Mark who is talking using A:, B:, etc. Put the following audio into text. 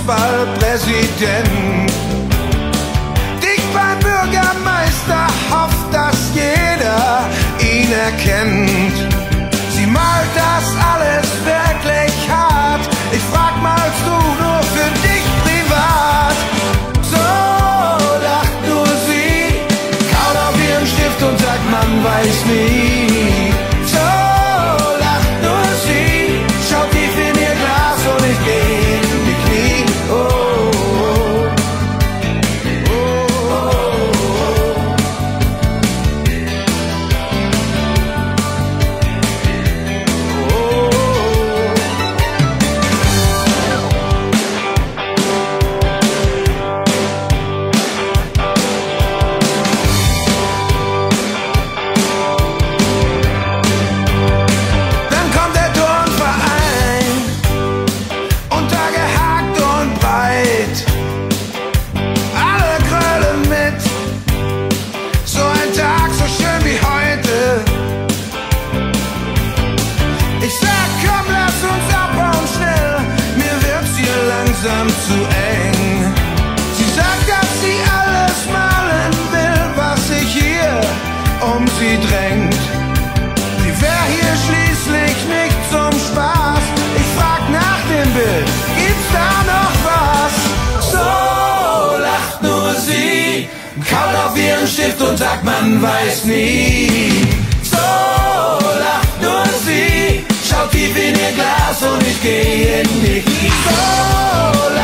A: Fußballpräsident. Dicht beim Bürgermeister hofft, dass jeder ihn erkennt. Sie malt das alles wirklich hart. Ich frag, malst du nur für dich privat? So lacht nur sie, kaut auf ihren Stift und sagt, man weiß nie. So lacht nur sie, schaut tief in ihr Glas und ich geh in die Knie. Oh, oh, oh, zu eng. Sie sagt, dass sie alles malen will, was sich hier um sie drängt. Sie wär hier schließlich nicht zum Spaß. Ich frag nach dem Bild, gibt's da noch was? So lacht nur sie, kaut auf ihren Stift und sagt, man weiß nie. So lacht nur sie, schaut tief in ihr Glas und ich geh in die Knie. So